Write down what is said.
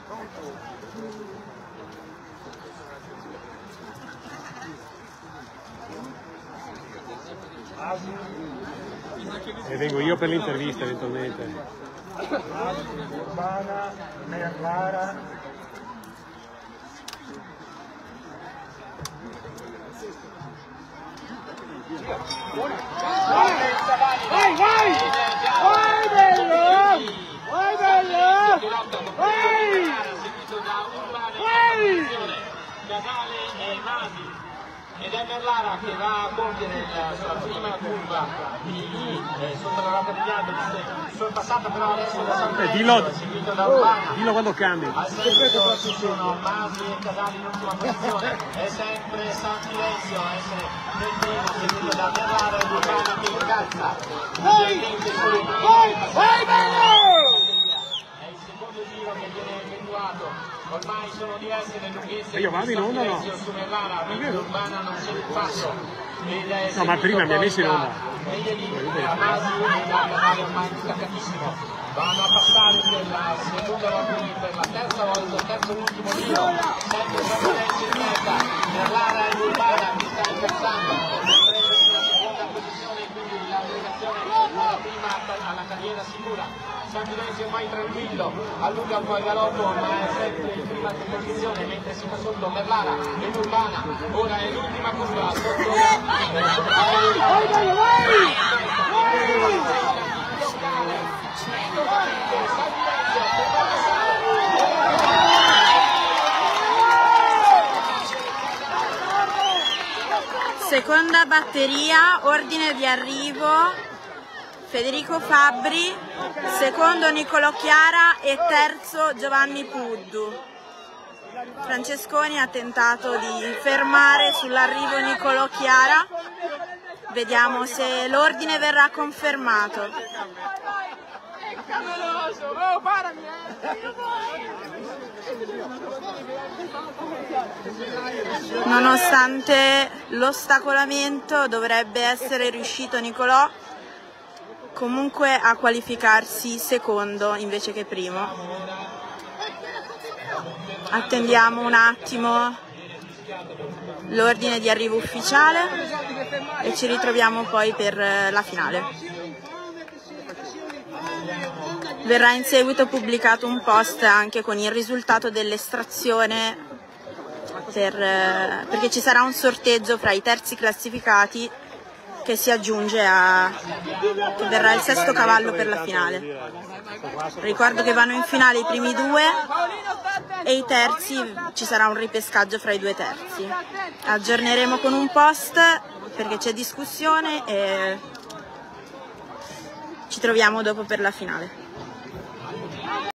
E vengo io per l'intervista eventualmente. Urbana, Merlara. Vai, vai! Vai bello! Vai bello! Vai! Vai! Casale e Masi. Ed è Merlara che va a compiere la sua prima curva di sopra la Capriano, sorpassata però adesso da San Lorenzo, seguito da Urbana. Dillo quando cambi. Al seguito ci sono Masi e Casale in ultima posizione, è sempre San Silenzio a essere nel primo, seguito da Merlara e Urbana che incalza. Vai! Vai! Vai bello! È il secondo giro che viene effettuato. Ormai sono diverse le lunghezze Io vado in onda o no? su Merlara, mentre Urbana non c'è più passo. No, ma prima mi ha messo in onda. Masi e da Merlara ormai distaccatissimo. Vanno a passare per la seconda volta, per la terza volta, il terzo e ultimo giro. Sempre San Lorenzo in mezza, Merlara e Urbana che sta incazzando. La seconda posizione, quindi la delegazione della prima alla carriera sicura. San Lorenzo ormai tranquillo, allunga un po' il galoppo, ma è sempre in prima posizione, mentre si fa sotto Merlara e Urbana. Ora è l'ultima curva sotto Seconda batteria, ordine di arrivo Federico Fabbri, secondo Nicolò Chiara e terzo Giovanni Puddu. Francesconi ha tentato di fermare sull'arrivo Nicolò Chiara, vediamo se l'ordine verrà confermato. Nonostante l'ostacolamento dovrebbe essere riuscito Nicolò comunque a qualificarsi secondo invece che primo. Attendiamo un attimo l'ordine di arrivo ufficiale e ci ritroviamo poi per la finale. Verrà in seguito pubblicato un post anche con il risultato dell'estrazione perché ci sarà un sorteggio fra i terzi classificati che si aggiunge che verrà il sesto cavallo per la finale. Ricordo che vanno in finale i primi due e i terzi, ci sarà un ripescaggio fra i due terzi. Aggiorneremo con un post perché c'è discussione e ci troviamo dopo per la finale.